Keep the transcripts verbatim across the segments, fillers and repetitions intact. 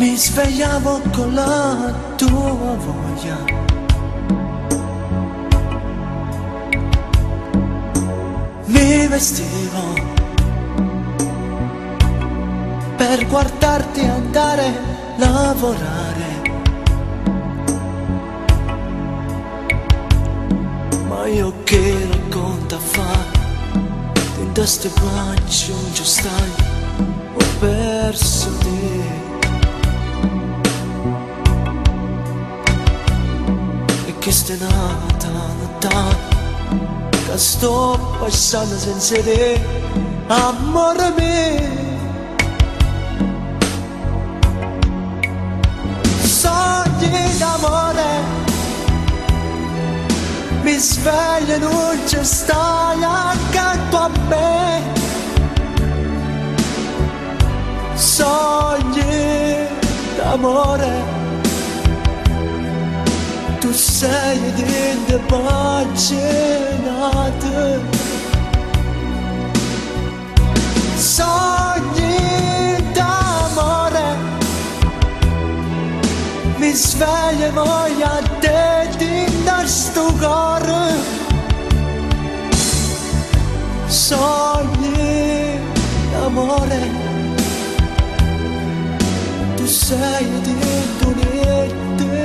Mi svegliavo con la tua voglia, mi vestivo per guardarti andare a lavorare, ma io che racconta fa, dentro ste braccia non ci stai, ho perso te. Che stai nata, nata, che sto passando senza te, amore mio. Sogni d'amore, mi sveglio e non ci stai accanto a me. Sogni d'amore, tu sei dentro paginato. Sogni d'amore, mi sveglio e voglio a te dentro sto cuore. Sogni d'amore, tu sei dentro niente.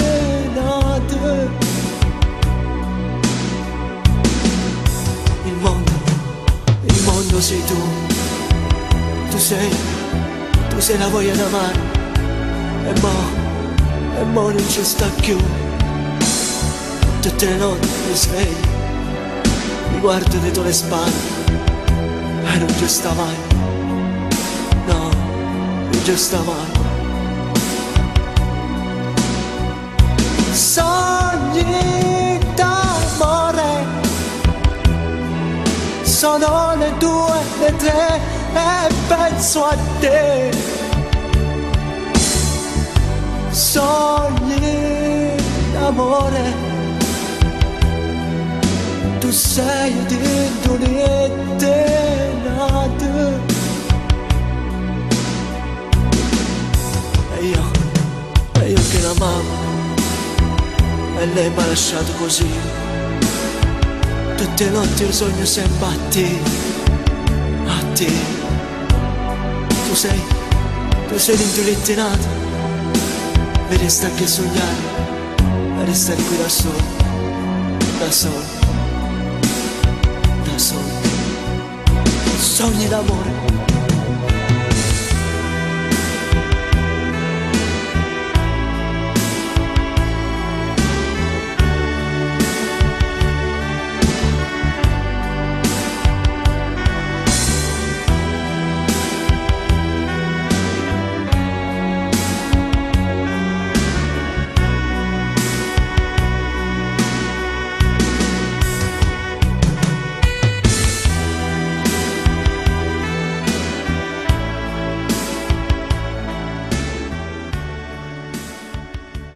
Il mondo, il mondo sei tu, tu sei, tu sei la voglia d'amare, e mo, e mo non ci sta più. Tutte le notti mi sveglio, mi guardo dietro le spalle, e non ci sta mai, no, non ci sta mai. Sogni d'amore, sono le due, le tre e penso a te. Sogni d'amore, tu sei dentro niente nato. E io, e io che la mamma, e lei mi ha lasciato così. Tutte le notti io sogno sempre a te, a te. Tu sei, tu sei dentro l'intinato, mi resta anche sognare, e restare qui da solo, da solo, da solo. Sogni d'amore,